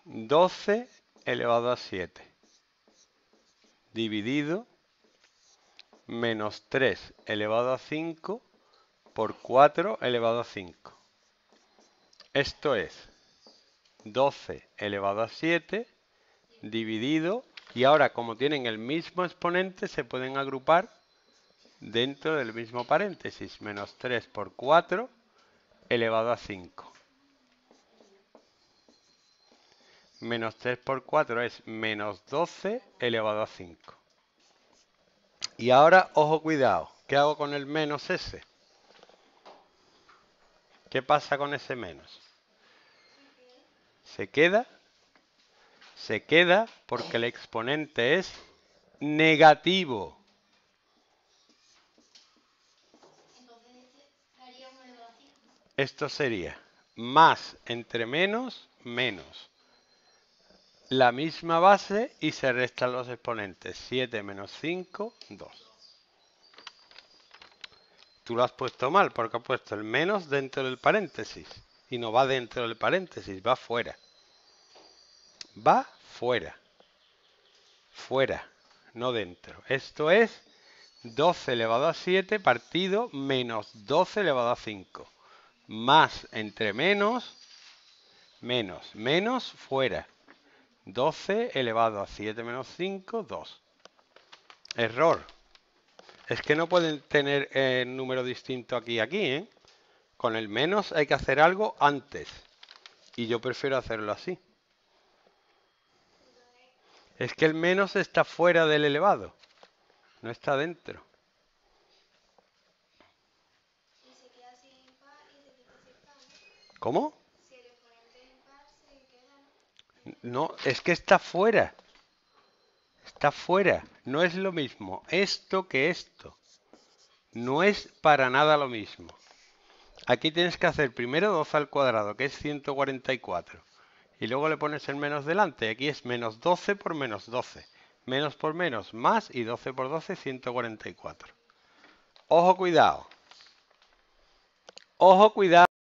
12 elevado a 7 dividido menos 3 elevado a 5 por 4 elevado a 5. Esto es 12 elevado a 7 dividido, y ahora como tienen el mismo exponente se pueden agrupar dentro del mismo paréntesis, menos 3 por 4 elevado a 5. Menos 3 por 4 es menos 12 elevado a 5. Y ahora, ojo, cuidado, ¿qué hago con el menos ese? ¿Qué pasa con ese menos? Se queda porque el exponente es negativo. Esto sería más entre menos, menos. La misma base y se restan los exponentes. 7 menos 5, 2. Tú lo has puesto mal porque has puesto el menos dentro del paréntesis. Y no va dentro del paréntesis, va fuera. Va fuera. Fuera, no dentro. Esto es 12 elevado a 7 partido menos 12 elevado a 5. Más entre menos, menos, menos fuera. 12 elevado a 7 menos 5, 2. Error. Es que no pueden tener número distinto aquí y aquí, ¿eh? Con el menos hay que hacer algo antes. Y yo prefiero hacerlo así. Es que el menos está fuera del elevado. No está dentro. ¿Cómo? No, es que está fuera. Está fuera. No es lo mismo esto que esto. No es para nada lo mismo. Aquí tienes que hacer primero 12 al cuadrado, que es 144. Y luego le pones el menos delante. Aquí es menos 12 por menos 12. Menos por menos, más, y 12 por 12, 144. Ojo, cuidado. Ojo, cuidado.